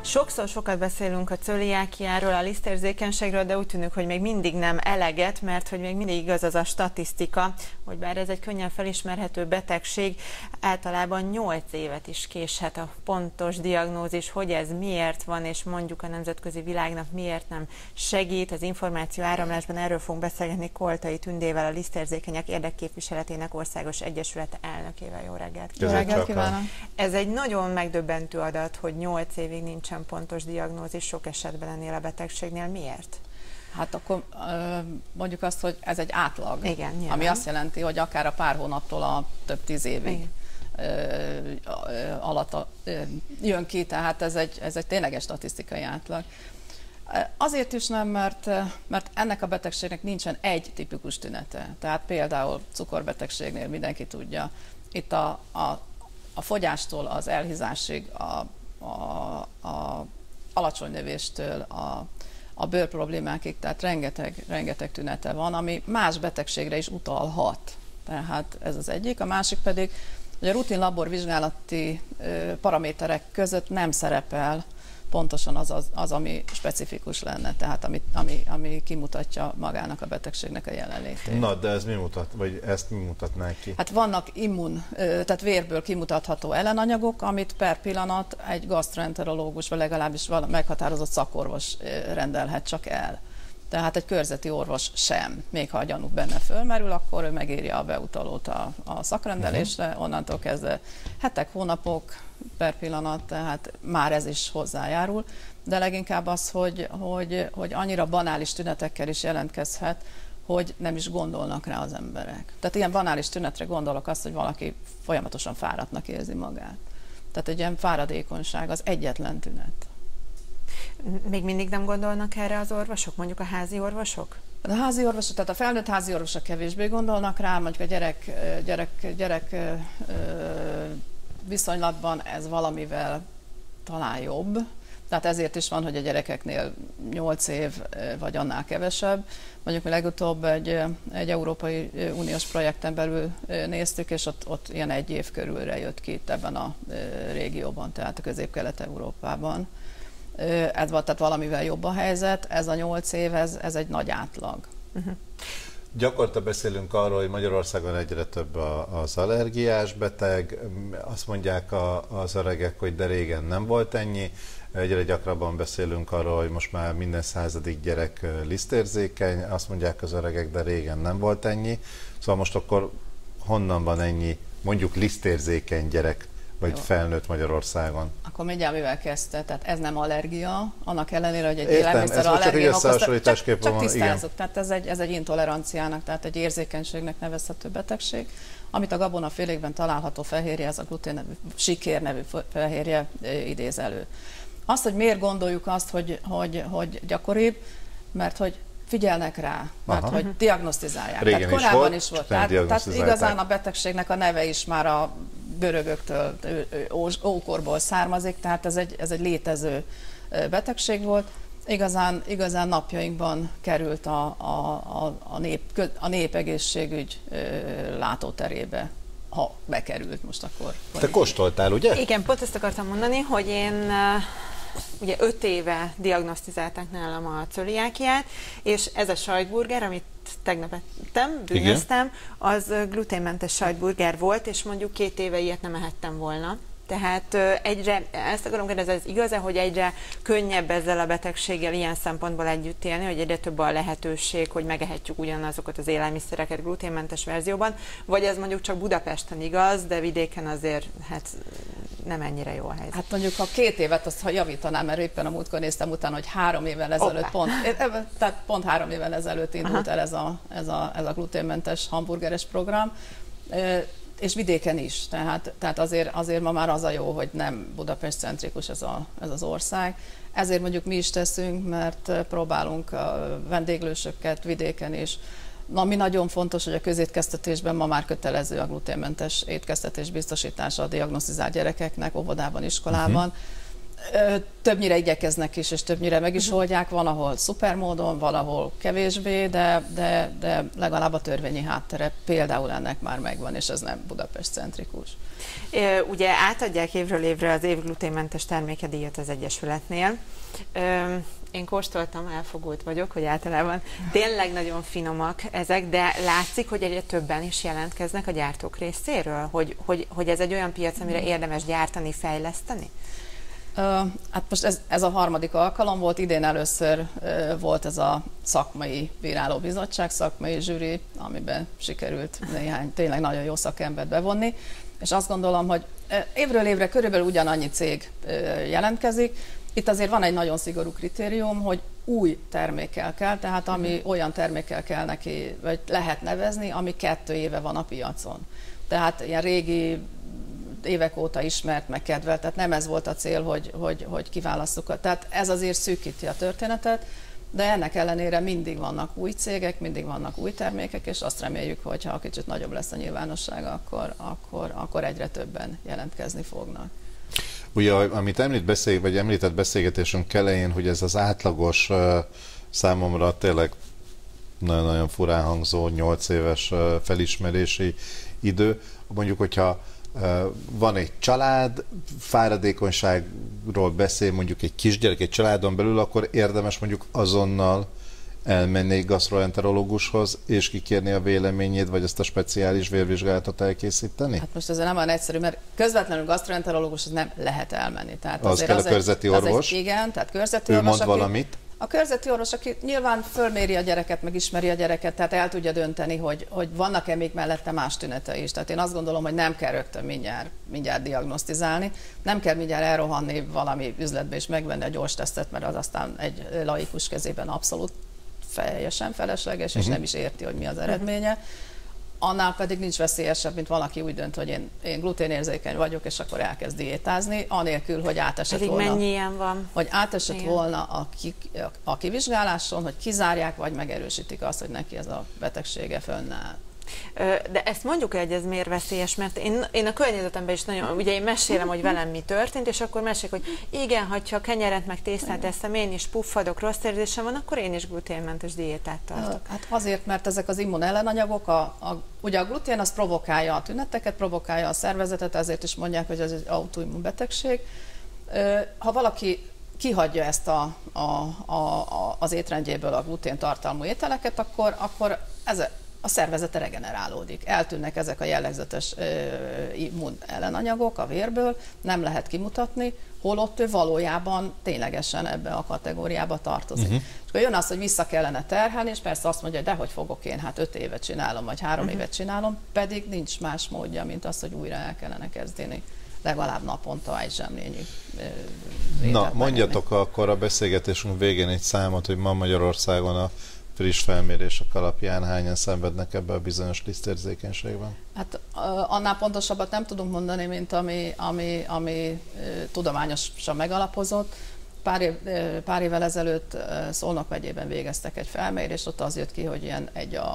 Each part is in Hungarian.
Sokat beszélünk a cöliákiáról, a lisztérzékenységről, de úgy tűnik, hogy még mindig nem eleget, mert hogy még mindig igaz az a statisztika, hogy bár ez egy könnyen felismerhető betegség, általában 8 évet is késhet a pontos diagnózis, hogy ez miért van, és mondjuk a nemzetközi világnak miért nem segít. Az információ áramlásban erről fogunk beszélgetni Koltai Tündével, a Lisztérzékenyek Érdekképviseletének Országos Egyesület elnökével. Jó reggelt! Jó reggelt kívánok! Ez egy nagyon megdöbbentő adat, hogy 8 évig nincsen pontos diagnózis sok esetben ennél a betegségnél. Miért? Hát akkor mondjuk azt, hogy ez egy átlag, igen, ami azt jelenti, hogy akár a pár hónaptól a több 10 évig alatt jön ki, tehát ez egy tényleges statisztikai átlag. Azért is nem, mert ennek a betegségnek nincsen egy tipikus tünete. Tehát például cukorbetegségnél mindenki tudja, itt a fogyástól az elhízásig, a alacsony növéstől a bőr problémákig, tehát rengeteg tünete van, ami más betegségre is utalhat. Tehát ez az egyik. A másik pedig, hogy a rutin laborvizsgálati paraméterek között nem szerepel pontosan az, ami specifikus lenne, tehát ami kimutatja magának a betegségnek a jelenlétét. Na, de ez mi mutat, vagy ezt mi mutatná ki? Hát vannak tehát vérből kimutatható ellenanyagok, amit per pillanat egy gastroenterológus, vagy legalábbis meghatározott szakorvos rendelhet csak el. Tehát egy körzeti orvos sem. Még ha a gyanúk benne fölmerül, akkor ő megírja a beutalót a szakrendelésre, onnantól kezdve hetek, hónapok per pillanat, tehát már ez is hozzájárul. De leginkább az, hogy annyira banális tünetekkel is jelentkezhet, hogy nem is gondolnak rá az emberek. Tehát ilyen banális tünetre gondolok azt, hogy valaki folyamatosan fáradtnak érzi magát. Tehát egy ilyen fáradékonyság az egyetlen tünet. Még mindig nem gondolnak erre az orvosok, mondjuk a házi orvosok? A házi orvosok, tehát a felnőtt házi orvosok kevésbé gondolnak rá, mondjuk a gyerek viszonylatban ez valamivel talán jobb. Tehát ezért is van, hogy a gyerekeknél 8 év vagy annál kevesebb. Mondjuk mi legutóbb egy Európai Uniós projekten belül néztük, és ott ilyen 1 év körülre jött ki itt ebben a régióban, tehát a Közép-Kelet-Európában. Ez volt, tehát valamivel jobb a helyzet, ez a 8 év, ez egy nagy átlag. Gyakorta beszélünk arról, hogy Magyarországon egyre több az allergiás beteg, azt mondják az öregek, hogy de régen nem volt ennyi, egyre gyakrabban beszélünk arról, hogy most már minden 100. gyerek lisztérzékeny, azt mondják az öregek, de régen nem volt ennyi. Szóval most akkor honnan van ennyi, mondjuk lisztérzékeny gyerek, vagy felnőtt Magyarországon? Akkor mindjárt mivel kezdte, tehát ez nem allergia, annak ellenére, hogy egy élelmiszer allergén okozta, csak tisztázzuk, tehát ez egy intoleranciának, tehát egy érzékenységnek nevezhető betegség, amit a gabonafélékben található fehérje, ez a glutén sikér nevű fehérje idéz elő. Azt, hogy miért gondoljuk azt, hogy gyakoribb, mert hogy figyelnek rá, mert hogy diagnosztizálják. Régen tehát korábban is volt. Tehát igazán a betegségnek a neve is már a görögöktől, ókorból származik, tehát ez egy létező betegség volt. Igazán napjainkban került a népegészségügy látóterébe, ha bekerült most akkor. Te kóstoltál, ugye? Igen, pont ezt akartam mondani, hogy én ugye 5 éve diagnosztizálták nálam a cöliákiát, és ez a sajtburger, amit tegnap ettem, bűnöztem, az gluténmentes sajtburger volt, és mondjuk 2 éve ilyet nem ehettem volna. Tehát ezt akarom kérdezni, ez igaz-e, hogy egyre könnyebb ezzel a betegséggel ilyen szempontból együtt élni, hogy egyre több a lehetőség, hogy megehetjük ugyanazokat az élelmiszereket gluténmentes verzióban, vagy ez mondjuk csak Budapesten igaz, de vidéken azért nem ennyire jó a helyzet. Hát mondjuk a 2 évet azt, ha javítanám, mert éppen a múltkor néztem utána, hogy 3 évvel ezelőtt, pont 3 évvel ezelőtt indult el ez a gluténmentes hamburgeres program, és vidéken is, tehát azért ma már az a jó, hogy nem Budapest-centrikus ez az ország. Ezért mondjuk mi is teszünk, mert próbálunk a vendéglősöket vidéken is. Ami nagyon fontos, hogy a közétkeztetésben ma már kötelező a gluténmentes étkeztetés biztosítása a diagnosztizált gyerekeknek, óvodában, iskolában. Többnyire igyekeznek is, és többnyire meg is oldják, van, ahol szupermódon, valahol kevésbé, de legalább a törvényi háttere például ennek már megvan, és ez nem Budapest-centrikus. Ugye átadják évről évre az év gluténmentes termékedíjat az Egyesületnél. Én kóstoltam, elfogult vagyok, hogy általában tényleg nagyon finomak ezek, de látszik, hogy egyre többen is jelentkeznek a gyártók részéről, hogy ez egy olyan piac, amire érdemes gyártani, fejleszteni? Hát most ez a harmadik alkalom volt, idén először volt ez a szakmai bírálóbizottság, szakmai zsűri, amiben sikerült néhány tényleg nagyon jó szakembert bevonni, és azt gondolom, hogy évről évre körülbelül ugyanannyi cég jelentkezik. Itt azért van egy nagyon szigorú kritérium, hogy új termékkel kell, tehát ami olyan termékkel kell neki, vagy lehet nevezni, ami 2 éve van a piacon. Tehát ilyen régi, évek óta ismert, meg kedvelt, tehát nem ez volt a cél, hogy kiválasszuk. Tehát ez azért szűkíti a történetet, de ennek ellenére mindig vannak új cégek, mindig vannak új termékek, és azt reméljük, hogy ha kicsit nagyobb lesz a nyilvánosság, akkor egyre többen jelentkezni fognak. Ugye, amit említett beszélgetésünk elején, hogy ez az átlagos, számomra tényleg nagyon-nagyon furán hangzó 8 éves felismerési idő. Mondjuk, hogyha van egy család, fáradékonyságról beszél mondjuk egy kisgyerek egy családon belül, akkor érdemes mondjuk azonnal elmenni egy gasztroenterológushoz, és kikérni a véleményét, vagy ezt a speciális vérvizsgálatot elkészíteni? Hát most ez nem olyan egyszerű, mert közvetlenül gasztroenterológushoz nem lehet elmenni. Tehát az kell a körzeti orvos? Igen, tehát körzeti ő orvos, mond valamit? A körzeti orvos, aki nyilván fölméri a gyereket, meg ismeri a gyereket, tehát el tudja dönteni, hogy vannak-e még mellette más tünete is. Tehát én azt gondolom, hogy nem kell rögtön mindjárt diagnosztizálni, nem kell mindjárt elrohanni valami üzletbe és megvenni a gyors tesztet, mert az aztán egy laikus kezében abszolút teljesen felesleges, és nem is érti, hogy mi az eredménye. Annál pedig nincs veszélyesebb, mint valaki úgy dönt, hogy én gluténérzékeny vagyok, és akkor elkezd diétázni, anélkül, hogy átesett pedig volna. Mennyi ilyen van? Hogy átesett volna a kivizsgáláson, hogy kizárják, vagy megerősítik azt, hogy neki ez a betegsége fönnáll. De ezt mondjuk el, hogy ez miért veszélyes, mert én a környezetemben is nagyon, ugye én mesélem, hogy velem mi történt, és akkor meséljük, hogy igen, ha kenyeret meg tésztát eszem, én is puffadok, rossz érzésem van, akkor én is gluténmentes diétát tartok. Hát azért, mert ezek az immunellenanyagok, ugye a glutén az provokálja a tüneteket, provokálja a szervezetet, ezért is mondják, hogy ez egy autoimmunbetegség. Ha valaki kihagyja ezt az étrendjéből a glutén tartalmú ételeket, akkor a szervezete regenerálódik. Eltűnnek ezek a jellegzetes immunellenanyagok a vérből, nem lehet kimutatni, holott ő valójában ténylegesen ebbe a kategóriába tartozik. És akkor jön az, hogy vissza kellene terhelni, és persze azt mondja, hogy dehogy fogok én, hát 5 évet csinálom, vagy 3 évet csinálom, pedig nincs más módja, mint az, hogy újra el kellene kezdeni. Legalább naponta egy zsemlényű Na, mondjatok akkor a beszélgetésünk végén egy számot, hogy ma Magyarországon a friss felmérések alapján hányan szenvednek ebbe a bizonyos lisztérzékenységben? Hát annál pontosabbat nem tudunk mondani, mint ami tudományosan megalapozott. Pár évvel ezelőtt Szolnok megyében végeztek egy felmérést, ott az jött ki, hogy ilyen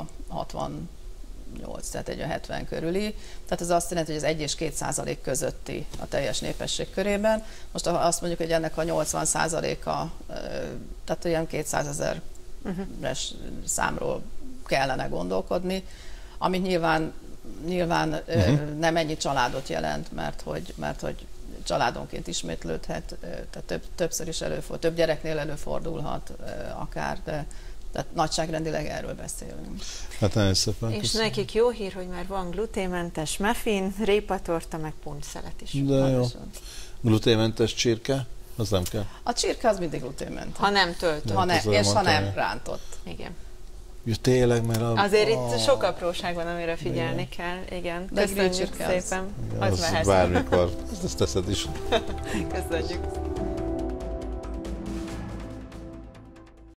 1:68, tehát 1:70 körüli. Tehát ez azt jelenti, hogy ez 1 és 2% közötti a teljes népesség körében. Most azt mondjuk, hogy ennek a 80%-a, tehát olyan 200 000 számról kellene gondolkodni, ami nyilván nem ennyi családot jelent, mert hogy családonként ismétlődhet, tehát többször is előfordul, több gyereknél előfordulhat akár, de nagyságrendileg erről beszélünk. Hát nagyon szépen. És nekik jó hír, hogy már van gluténmentes muffin, répatorta, meg puncszelet is. De jó. Gluténmentes csirke? Az nem kell. A csirke az mindig gluténmentes. Ha nem töltött. Ha nem rántott. Igen. Ja, tényleg, mert azért itt sok apróság van, amire figyelni kell. Igen. Köszönjük szépen. Az bármikor. Ezt teszed is. Köszönjük.